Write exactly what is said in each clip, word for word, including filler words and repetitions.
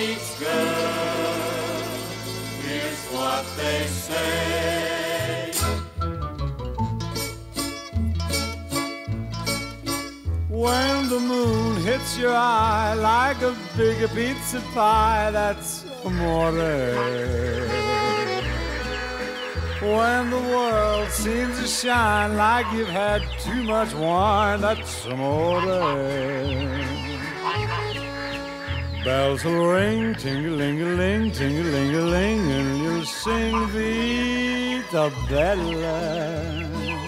meets girl, here's what they say. When the moon hits your eye like a big pizza pie, that's amore. When the world seems to shine like you've had too much wine, that's amore. Bells will ring, ting-a-ling-a-ling, ting-a-ling-a-ling, and you'll sing Vita Bella.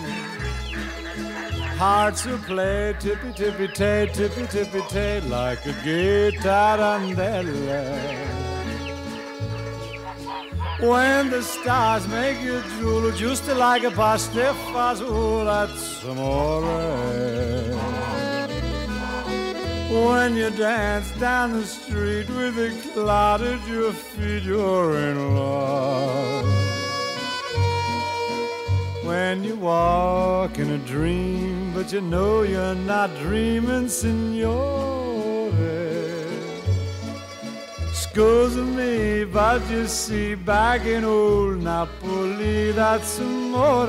Hearts will play tippy-tippy-tay, tippy-tippy-tay, like a guitarandella. When the stars make you drool, just like a pastifazool, that's amore. When you dance down the street with a cloud at your feet, you're in love. When you walk in a dream, but you know you're not dreaming, signore. Scusa me, but you see, back in old Napoli, that's amore.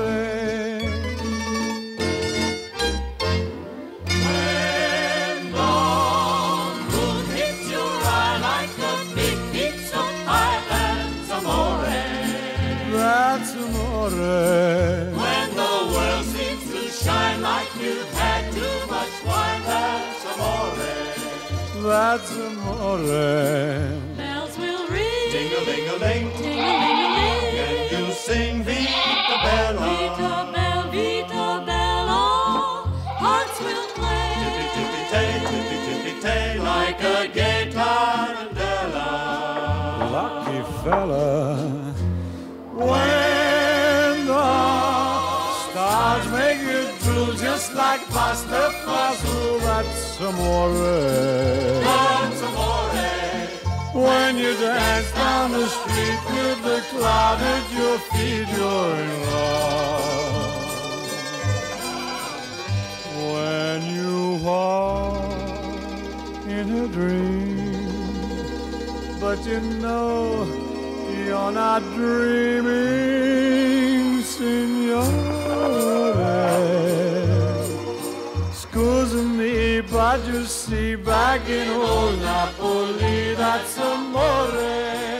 When the moon hits your eye like a big pizza pie, that's amore. That's amore. When the world seems to shine like you've had too much wine, that's amore. That's amore. Bells will ring, Ting-a-ling-a-ling, ting-a-ling-a-ling, and you'll sing Vita Bella. Vita Bella, Vita Bella. Hearts will play, Tippy-tippy-tay, tippy-tippy-tay, like a gay tarantella. Lucky fella. When the stars make you drool just like pasta fazool, that's amore. That's amore. When you dance down the street with the cloud at your feet, you're in love. When you walk in a dream, but you know you're not dreaming, signore. Scusa me, but you see, back in old Napoli, that's amore.